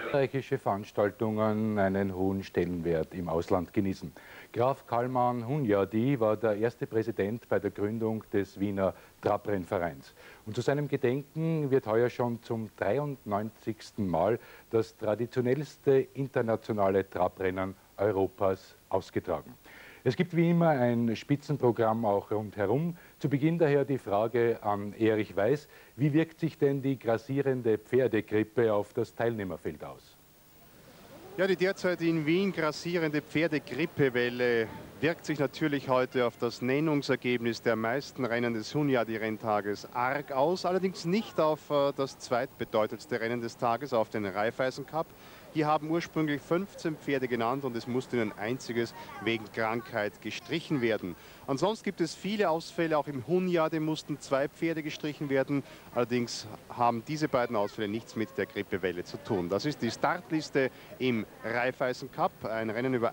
Österreichische Veranstaltungen einen hohen Stellenwert im Ausland genießen. Graf Kalman Hunyadi war der erste Präsident bei der Gründung des Wiener Trabrennvereins. Und zu seinem Gedenken wird heuer schon zum 93. Mal das traditionellste internationale Trabrennen Europas ausgetragen. Es gibt wie immer ein Spitzenprogramm auch rundherum. Zu Beginn daher die Frage an Erich Weiß: Wie wirkt sich denn die grassierende Pferdegrippe auf das Teilnehmerfeld aus? Ja, die derzeit in Wien grassierende Pferdegrippewelle wirkt sich natürlich heute auf das Nennungsergebnis der meisten Rennen des Hunyadi-Renntages arg aus. Allerdings nicht auf das zweitbedeutendste Rennen des Tages, auf den Raiffeisen-Cup. Hier haben ursprünglich 15 Pferde genannt und es musste ein einziges wegen Krankheit gestrichen werden. Ansonsten gibt es viele Ausfälle, auch im Hunyadi mussten 2 Pferde gestrichen werden. Allerdings haben diese beiden Ausfälle nichts mit der Grippewelle zu tun. Das ist die Startliste im Raiffeisen Cup, ein Rennen über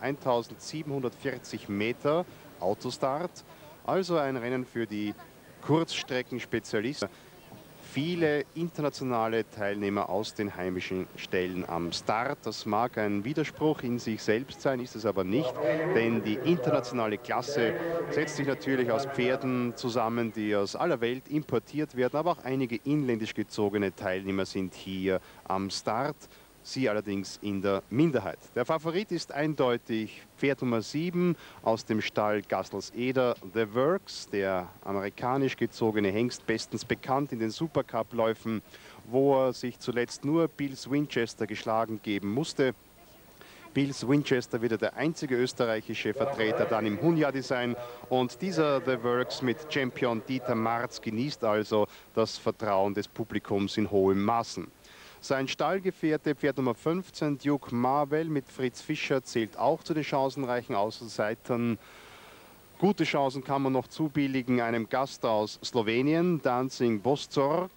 1740 Meter, Autostart. Also ein Rennen für die Kurzstreckenspezialisten. Viele internationale Teilnehmer aus den heimischen Stellen am Start. Das mag ein Widerspruch in sich selbst sein, ist es aber nicht, denn die internationale Klasse setzt sich natürlich aus Pferden zusammen, die aus aller Welt importiert werden, aber auch einige inländisch gezogene Teilnehmer sind hier am Start. Sie allerdings in der Minderheit. Der Favorit ist eindeutig Pferd Nummer 7 aus dem Stall Gasselseder, The Works, der amerikanisch gezogene Hengst, bestens bekannt in den Supercup-Läufen, wo er sich zuletzt nur Bills Winchester geschlagen geben musste. Bills Winchester wird der einzige österreichische Vertreter dann im Hunyadi sein. Und dieser The Works mit Champion Dieter Marz genießt also das Vertrauen des Publikums in hohem Maßen. Sein Stallgefährte, Pferd Nummer 15, Duke Marvel mit Fritz Fischer, zählt auch zu den chancenreichen Außenseitern. Gute Chancen kann man noch zubilligen einem Gast aus Slowenien, Dancing Boszorg,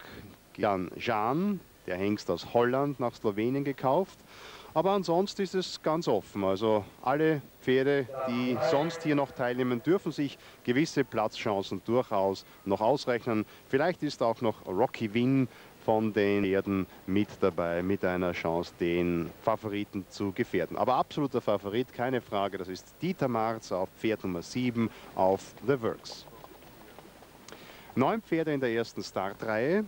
Jan, der Hengst aus Holland, nach Slowenien gekauft. Aber ansonsten ist es ganz offen. Also alle Pferde, die sonst hier noch teilnehmen, dürfen sich gewisse Platzchancen durchaus noch ausrechnen. Vielleicht ist auch noch Rocky Win von den Pferden mit dabei, mit einer Chance, den Favoriten zu gefährden. Aber absoluter Favorit, keine Frage, das ist Dieter Marz auf Pferd Nummer 7 auf The Works. 9 Pferde in der ersten Startreihe.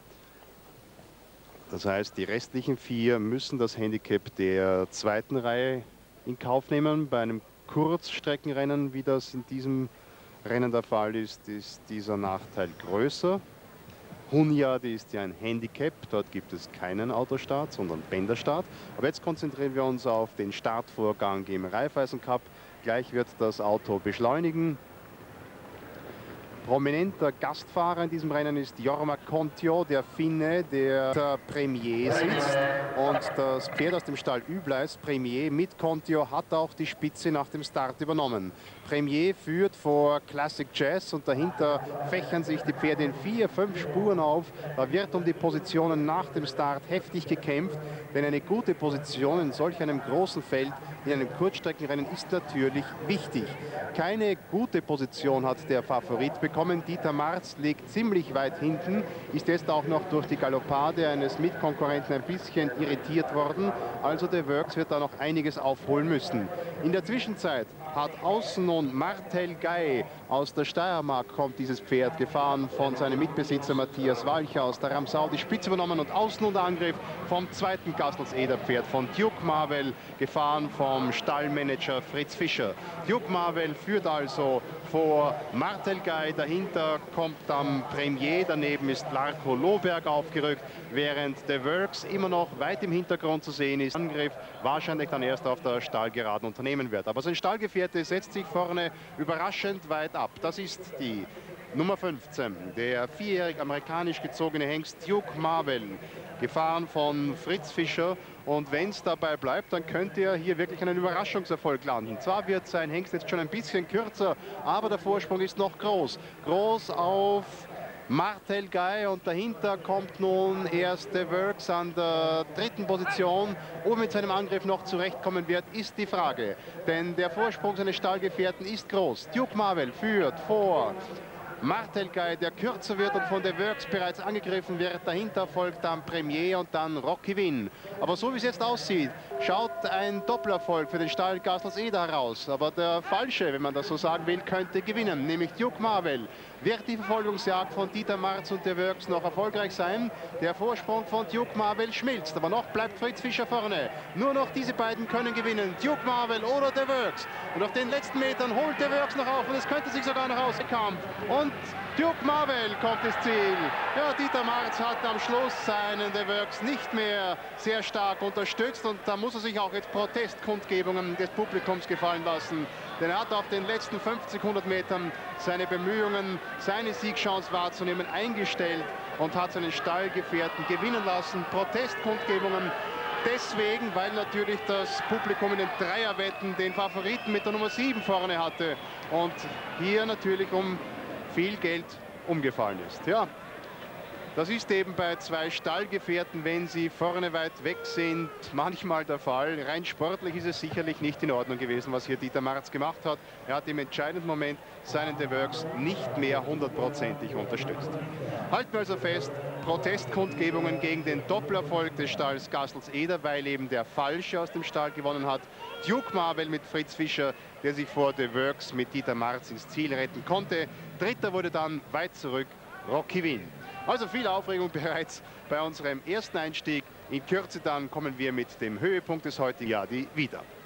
Das heißt, die restlichen 4 müssen das Handicap der zweiten Reihe in Kauf nehmen. Bei einem Kurzstreckenrennen, wie das in diesem Rennen der Fall ist, ist dieser Nachteil größer. Hunyadi ist ja ein Handicap, dort gibt es keinen Autostart, sondern Bänderstart. Aber jetzt konzentrieren wir uns auf den Startvorgang im Raiffeisen Cup. Gleich wird das Auto beschleunigen. Prominenter Gastfahrer in diesem Rennen ist Jorma Kontio, der Finne, der Premier sitzt. Und das Pferd aus dem Stall Übleis, Premier mit Kontio, hat auch die Spitze nach dem Start übernommen. Premier führt vor Classic Jazz und dahinter fächern sich die Pferde in 4, 5 Spuren auf. Da wird um die Positionen nach dem Start heftig gekämpft, denn eine gute Position in solch einem großen Feld in einem Kurzstreckenrennen ist natürlich wichtig. Keine gute Position hat der Favorit bekommen. Dieter Marz liegt ziemlich weit hinten, ist jetzt auch noch durch die Galoppade eines Mitkonkurrenten ein bisschen irritiert worden. Also der Works wird da noch einiges aufholen müssen. In der Zwischenzeit hat außen nun Martel Gay aus der Steiermark, kommt dieses Pferd, gefahren von seinem Mitbesitzer Matthias Walcher aus der Ramsau, die Spitze übernommen und außen und Angriff vom zweiten Gasselseder Pferd von Duke Marvel, gefahren vom Stallmanager Fritz Fischer. Duke Marvel führt also vor Martel Gay, dahinter kommt dann Premier, daneben ist Larko Lohberg aufgerückt, während The Works immer noch weit im Hintergrund zu sehen ist. Angriff wahrscheinlich dann erst auf der Stallgeraden unternehmen wird. Aber sein Stallgefährte setzt sich vorne überraschend weit ab. Das ist die Nummer 15, der 4-jährig amerikanisch gezogene Hengst Duke Marvel, gefahren von Fritz Fischer. Und wenn es dabei bleibt, dann könnte er hier wirklich einen Überraschungserfolg landen. Zwar wird sein Hengst jetzt schon ein bisschen kürzer, aber der Vorsprung ist noch groß. Groß auf Martel Gay und dahinter kommt nun erst The Works an der 3. Position. Ob er mit seinem Angriff noch zurechtkommen wird, ist die Frage. Denn der Vorsprung seines Stallgefährten ist groß. Duke Marvel führt vor Martelgei, der kürzer wird und von The Works bereits angegriffen wird. Dahinter folgt dann Premier und dann Rocky Win. Aber so wie es jetzt aussieht, schaut ein Doppelerfolg für den Stall Castles Eder heraus. Aber der falsche, wenn man das so sagen will, könnte gewinnen, nämlich Duke Marvel. Wird die Verfolgungsjagd von Dieter Marz und The Works noch erfolgreich sein? Der Vorsprung von Duke Marvel schmilzt, aber noch bleibt Fritz Fischer vorne. Nur noch diese beiden können gewinnen, Duke Marvel oder The Works. Und auf den letzten Metern holt The Works noch auf und es könnte sich sogar noch auskommen. Und Duke Marvel kommt ins Ziel. Ja, Dieter Marz hat am Schluss seinen The Works nicht mehr sehr stark unterstützt und da muss er sich auch jetzt Protestkundgebungen des Publikums gefallen lassen. Denn er hat auf den letzten 50, 100 Metern seine Bemühungen, seine Siegchance wahrzunehmen, eingestellt und hat seinen Stallgefährten gewinnen lassen. Protestkundgebungen deswegen, weil natürlich das Publikum in den Dreierwetten den Favoriten mit der Nummer 7 vorne hatte und hier natürlich um viel Geld umgefallen ist. Ja, das ist eben bei zwei Stallgefährten, wenn sie vorne weit weg sind, manchmal der Fall. Rein sportlich ist es sicherlich nicht in Ordnung gewesen, was hier Dieter Marz gemacht hat. Er hat im entscheidenden Moment seinen The Works nicht mehr hundertprozentig unterstützt. Halten wir also fest, Protestkundgebungen gegen den Doppelerfolg des Stalls Castles Eder, weil eben der Falsche aus dem Stall gewonnen hat. Duke Marvel mit Fritz Fischer, der sich vor The Works mit Dieter Marz ins Ziel retten konnte. Dritter wurde dann weit zurück Rocky Win. Also viel Aufregung bereits bei unserem ersten Einstieg. In Kürze dann kommen wir mit dem Höhepunkt des heutigen Jahres wieder.